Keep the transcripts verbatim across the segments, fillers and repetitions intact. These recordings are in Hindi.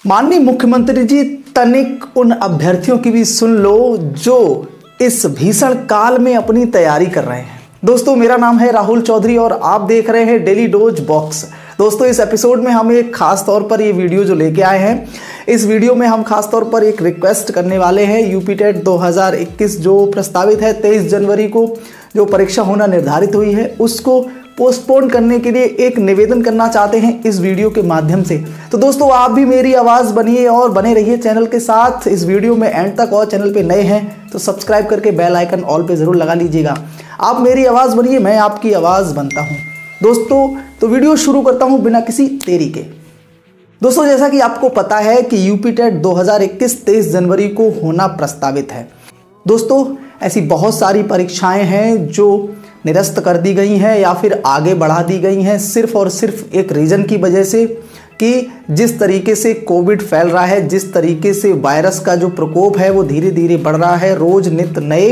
माननीय मुख्यमंत्री जी, तनिक उन अभ्यर्थियों की भी सुन लो जो इस भीषण काल में अपनी तैयारी कर रहे हैं। दोस्तों, मेरा नाम है राहुल चौधरी और आप देख रहे हैं डेली डोज बॉक्स। दोस्तों, इस एपिसोड में हम एक खास तौर पर ये वीडियो जो लेके आए हैं, इस वीडियो में हम खास तौर पर एक रिक्वेस्ट करने वाले हैं। यूपी टेट दो हज़ार इक्कीस जो प्रस्तावित है, तेईस जनवरी को जो परीक्षा होना निर्धारित हुई है, उसको पोस्टपोन करने के लिए एक निवेदन करना चाहते हैं इस वीडियो के माध्यम से। तो दोस्तों, आप भी मेरी आवाज़ बनिए और बने रहिए चैनल के साथ इस वीडियो में एंड तक। और चैनल पे नए हैं तो सब्सक्राइब करके बेल आइकन ऑल पे ज़रूर लगा लीजिएगा। आप मेरी आवाज़ बनिए, मैं आपकी आवाज़ बनता हूँ। दोस्तों, तो वीडियो शुरू करता हूँ बिना किसी देरी के। दोस्तों, जैसा कि आपको पता है कि यूपी टेट दो हज़ार इक्कीस तेईस जनवरी को होना प्रस्तावित है। दोस्तों, ऐसी बहुत सारी परीक्षाएं हैं जो निरस्त कर दी गई हैं या फिर आगे बढ़ा दी गई हैं, सिर्फ और सिर्फ एक रीज़न की वजह से कि जिस तरीके से कोविड फैल रहा है, जिस तरीके से वायरस का जो प्रकोप है वो धीरे धीरे बढ़ रहा है, रोज़ नित्य नए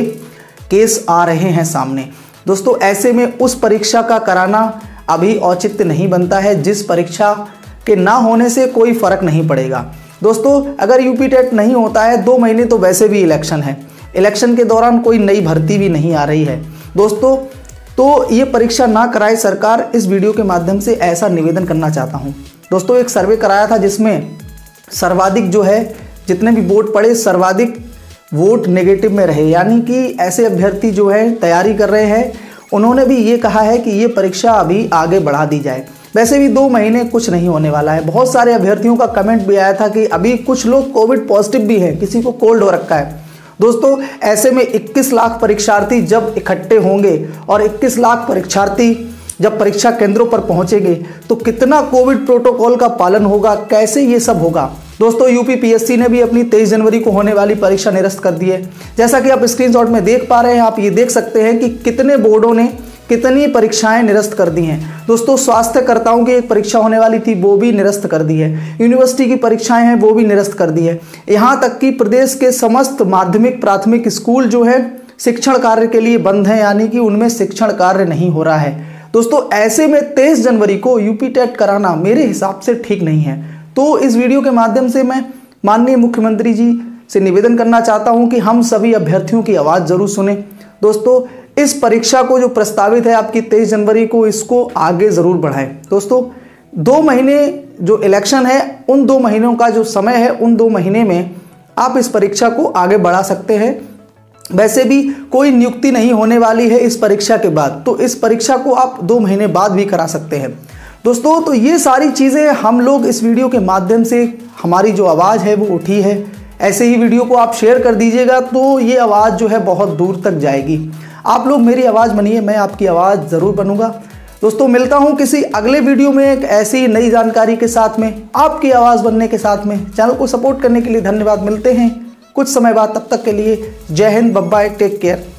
केस आ रहे हैं सामने। दोस्तों, ऐसे में उस परीक्षा का कराना अभी औचित्य नहीं बनता है, जिस परीक्षा के ना होने से कोई फ़र्क नहीं पड़ेगा। दोस्तों, अगर यूपी टेट नहीं होता है, दो महीने तो वैसे भी इलेक्शन है, इलेक्शन के दौरान कोई नई भर्ती भी नहीं आ रही है। दोस्तों, तो ये परीक्षा ना कराए सरकार, इस वीडियो के माध्यम से ऐसा निवेदन करना चाहता हूँ। दोस्तों, एक सर्वे कराया था जिसमें सर्वाधिक जो है, जितने भी वोट पड़े, सर्वाधिक वोट नेगेटिव में रहे, यानी कि ऐसे अभ्यर्थी जो है तैयारी कर रहे हैं, उन्होंने भी ये कहा है कि ये परीक्षा अभी आगे बढ़ा दी जाए। वैसे भी दो महीने कुछ नहीं होने वाला है। बहुत सारे अभ्यर्थियों का कमेंट भी आया था कि अभी कुछ लोग कोविड पॉजिटिव भी हैं, किसी को कोल्ड हो रखा है। दोस्तों, ऐसे में इक्कीस लाख परीक्षार्थी जब इकट्ठे होंगे और इक्कीस लाख परीक्षार्थी जब परीक्षा केंद्रों पर पहुंचेंगे तो कितना कोविड प्रोटोकॉल का पालन होगा, कैसे ये सब होगा। दोस्तों, यूपी पीएससी ने भी अपनी तेईस जनवरी को होने वाली परीक्षा निरस्त कर दी है। जैसा कि आप स्क्रीनशॉट में देख पा रहे हैं, आप ये देख सकते हैं कि कितने बोर्डों ने कितनी परीक्षाएं निरस्त कर दी हैं। दोस्तों, स्वास्थ्यकर्ताओं की एक परीक्षा होने वाली थी, वो भी निरस्त कर दी है। यूनिवर्सिटी की परीक्षाएं हैं, वो भी निरस्त कर दी है। यहाँ तक कि प्रदेश के समस्त माध्यमिक प्राथमिक स्कूल जो है शिक्षण कार्य के लिए बंद हैं, यानी कि उनमें शिक्षण कार्य नहीं हो रहा है। दोस्तों, ऐसे में तेईस जनवरी को यूपी टेट कराना मेरे हिसाब से ठीक नहीं है। तो इस वीडियो के माध्यम से मैं माननीय मुख्यमंत्री जी से निवेदन करना चाहता हूं कि हम सभी अभ्यर्थियों की आवाज़ जरूर सुने। दोस्तों, इस परीक्षा को जो प्रस्तावित है आपकी तेईस जनवरी को, इसको आगे ज़रूर बढ़ाएं। दोस्तों, दो महीने जो इलेक्शन है, उन दो महीनों का जो समय है, उन दो महीने में आप इस परीक्षा को आगे बढ़ा सकते हैं। वैसे भी कोई नियुक्ति नहीं होने वाली है इस परीक्षा के बाद, तो इस परीक्षा को आप दो महीने बाद भी करा सकते हैं। दोस्तों, तो ये सारी चीज़ें हम लोग इस वीडियो के माध्यम से, हमारी जो आवाज़ है वो उठी है। ऐसे ही वीडियो को आप शेयर कर दीजिएगा तो ये आवाज़ जो है बहुत दूर तक जाएगी। आप लोग मेरी आवाज़ बनिए, मैं आपकी आवाज़ ज़रूर बनूंगा। दोस्तों, मिलता हूं किसी अगले वीडियो में एक ऐसी नई जानकारी के साथ में, आपकी आवाज़ बनने के साथ में। चैनल को सपोर्ट करने के लिए धन्यवाद। मिलते हैं कुछ समय बाद, तब तक के लिए जय हिंद, बाय बाय, टेक केयर।